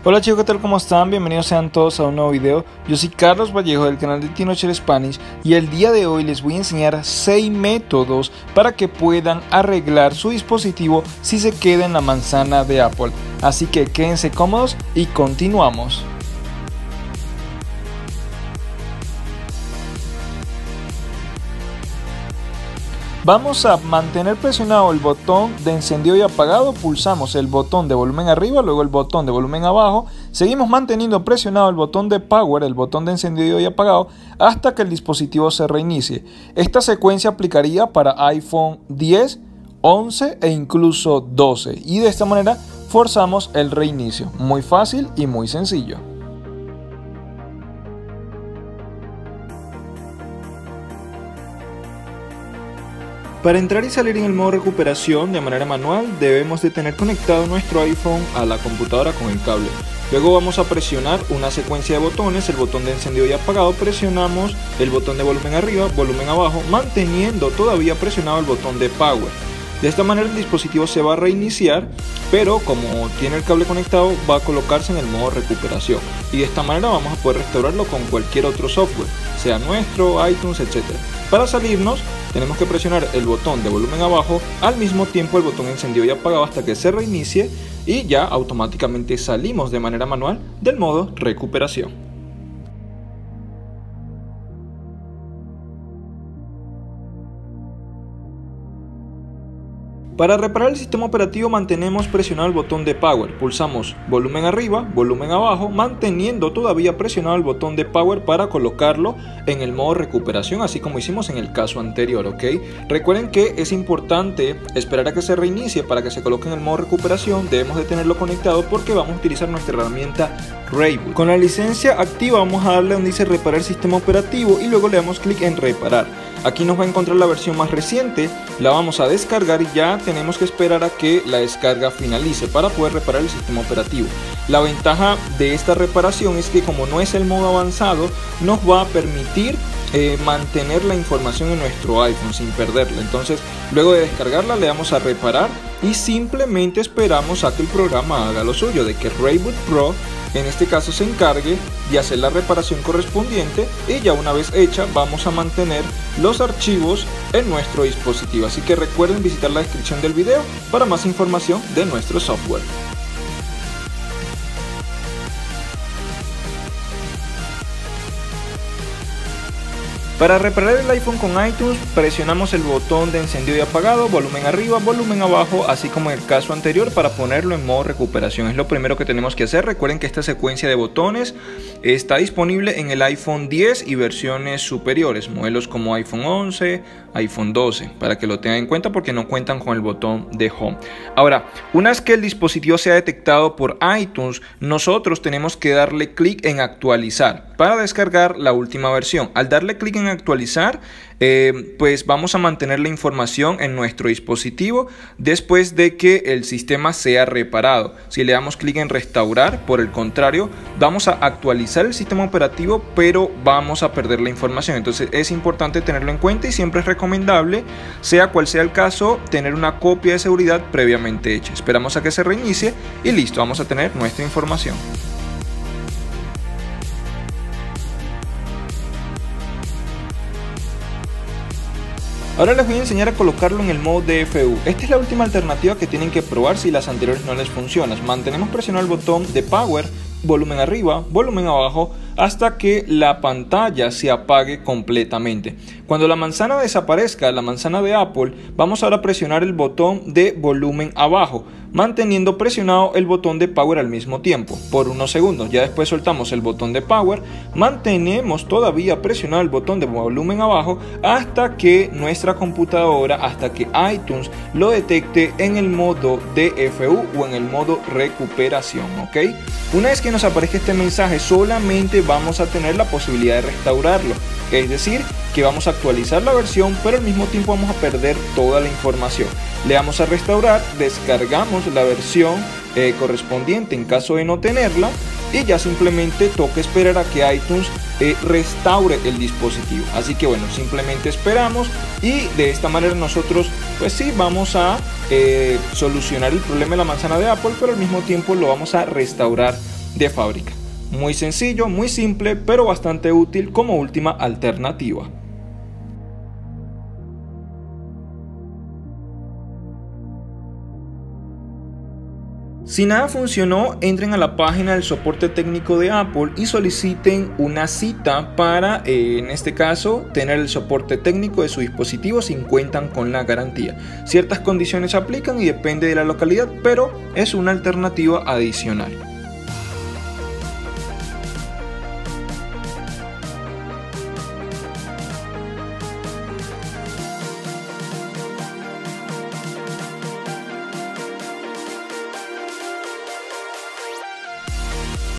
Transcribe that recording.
Hola chicos, ¿qué tal? ¿Cómo están? Bienvenidos sean todos a un nuevo video. Yo soy Carlos Vallejo del canal de Tinocher Spanish y el día de hoy les voy a enseñar 6 métodos para que puedan arreglar su dispositivo si se queda en la manzana de Apple. Así que quédense cómodos y continuamos. Vamos a mantener presionado el botón de encendido y apagado, pulsamos el botón de volumen arriba, luego el botón de volumen abajo, seguimos manteniendo presionado el botón de power, el botón de encendido y apagado, hasta que el dispositivo se reinicie. Esta secuencia aplicaría para iPhone 10, 11 e incluso 12 y de esta manera forzamos el reinicio. Muy fácil y muy sencillo. Para entrar y salir en el modo recuperación de manera manual debemos de tener conectado nuestro iPhone a la computadora con el cable. Luego vamos a presionar una secuencia de botones, el botón de encendido y apagado, presionamos el botón de volumen arriba, volumen abajo, manteniendo todavía presionado el botón de power. De esta manera el dispositivo se va a reiniciar, pero como tiene el cable conectado va a colocarse en el modo recuperación y de esta manera vamos a poder restaurarlo con cualquier otro software, sea nuestro, iTunes, etc. Para salirnos tenemos que presionar el botón de volumen abajo, al mismo tiempo el botón encendido y apagado hasta que se reinicie y ya automáticamente salimos de manera manual del modo recuperación. Para reparar el sistema operativo mantenemos presionado el botón de power, pulsamos volumen arriba, volumen abajo, manteniendo todavía presionado el botón de power para colocarlo en el modo recuperación, así como hicimos en el caso anterior, ¿ok? Recuerden que es importante esperar a que se reinicie para que se coloque en el modo recuperación, debemos de tenerlo conectado porque vamos a utilizar nuestra herramienta Rayboot. Con la licencia activa vamos a darle donde dice reparar sistema operativo y luego le damos clic en reparar. Aquí nos va a encontrar la versión más reciente, la vamos a descargar y ya tenemos que esperar a que la descarga finalice para poder reparar el sistema operativo. La ventaja de esta reparación es que como no es el modo avanzado, nos va a permitir mantener la información en nuestro iPhone sin perderla. Entonces, luego de descargarla le damos a reparar y simplemente esperamos a que el programa haga lo suyo, de que Rayboot Pro en este caso se encargue de hacer la reparación correspondiente y ya una vez hecha vamos a mantener los archivos en nuestro dispositivo. Así que recuerden visitar la descripción del video para más información de nuestro software. Para reparar el iPhone con iTunes presionamos el botón de encendido y apagado, volumen arriba, volumen abajo, así como en el caso anterior para ponerlo en modo recuperación. Es lo primero que tenemos que hacer. Recuerden que esta secuencia de botones está disponible en el iPhone 10 y versiones superiores, modelos como iPhone 11, iPhone 12, para que lo tengan en cuenta porque no cuentan con el botón de Home. Ahora, una vez que el dispositivo sea detectado por iTunes, nosotros tenemos que darle clic en actualizar para descargar la última versión. Al darle clic en actualizar, pues vamos a mantener la información en nuestro dispositivo después de que el sistema sea reparado. Si le damos clic en restaurar, por el contrario, vamos a actualizar el sistema operativo, pero vamos a perder la información. Entonces es importante tenerlo en cuenta y siempre es recomendable, sea cual sea el caso, tener una copia de seguridad previamente hecha. Esperamos a que se reinicie y listo, vamos a tener nuestra información. Ahora les voy a enseñar a colocarlo en el modo DFU. Esta es la última alternativa que tienen que probar si las anteriores no les funcionan. Mantenemos presionado el botón de power, volumen arriba, volumen abajo, hasta que la pantalla se apague completamente. Cuando la manzana desaparezca, la manzana de Apple, vamos ahora a presionar el botón de volumen abajo, manteniendo presionado el botón de power al mismo tiempo, por unos segundos. Ya después soltamos el botón de power, mantenemos todavía presionado el botón de volumen abajo hasta que nuestra computadora, hasta que iTunes lo detecte en el modo DFU o en el modo recuperación, ¿ok? Una vez que nos aparezca este mensaje, solamente vamos a tener la posibilidad de restaurarlo, es decir, que vamos a actualizar la versión, pero al mismo tiempo vamos a perder toda la información. Le damos a restaurar, descargamos la versión correspondiente en caso de no tenerla y ya simplemente toca esperar a que iTunes restaure el dispositivo. Así que bueno, simplemente esperamos y de esta manera nosotros pues sí vamos a solucionar el problema de la manzana de Apple, pero al mismo tiempo lo vamos a restaurar de fábrica. Muy sencillo, muy simple, pero bastante útil como última alternativa. Si nada funcionó, entren a la página del soporte técnico de Apple y soliciten una cita para, en este caso, tener el soporte técnico de su dispositivo si cuentan con la garantía. Ciertas condiciones aplican y depende de la localidad, pero es una alternativa adicional.